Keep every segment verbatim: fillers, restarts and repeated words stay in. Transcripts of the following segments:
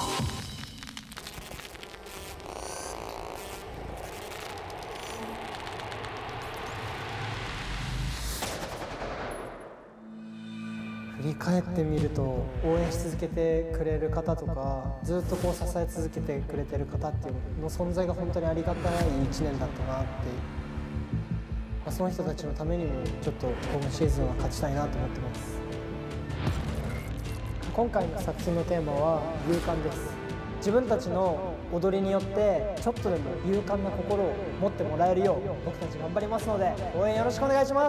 振り返ってみると応援し続けてくれる方とかずっとこう支え続けてくれてる方っていうの存在が本当にありがたいいちねんだったなって、まあ、その人たちのためにもちょっと今シーズンは勝ちたいなと思ってます。今回の作品のテーマは勇敢です。自分たちの踊りによってちょっとでも勇敢な心を持ってもらえるよう僕たち頑張りますので応援よろしくお願いします。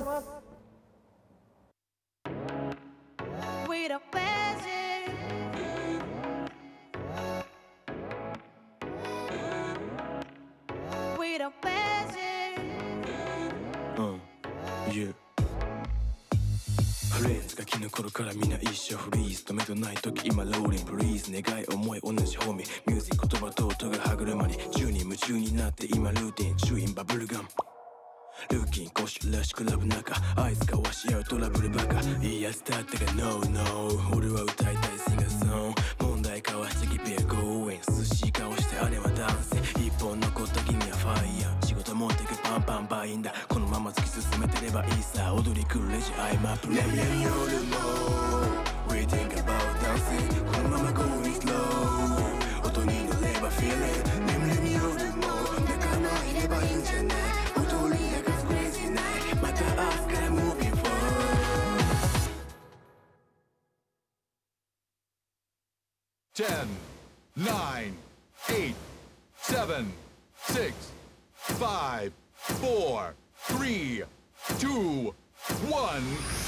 フレーズがきの頃からみんな一生フリーズ止めとない時今ローリンプリーズ願い思い同じホーミーミュージック言葉と音が歯車に宙に夢中になって今ルーティンチューインバブルガムルーキンコシらしくラブ中合図交わし合うトラブルバカいいやつだったが No No 俺は歌いたいシンガーソング問題交わしてキペアゴーイン涼しい顔してあれはダンス一本残った君はファイヤー仕事持ってくパンパンバインだこのまま突き進めてればいいさ踊り来るレジ I'm up レミアに夜も We think about dancing このまま going slow 音に乗れば feeling レミアに夜も仲間いればいいんじゃない踊り明かす crazy night また明日から moving forward ten, nine, eight, seven, six, five, four, three, two, one.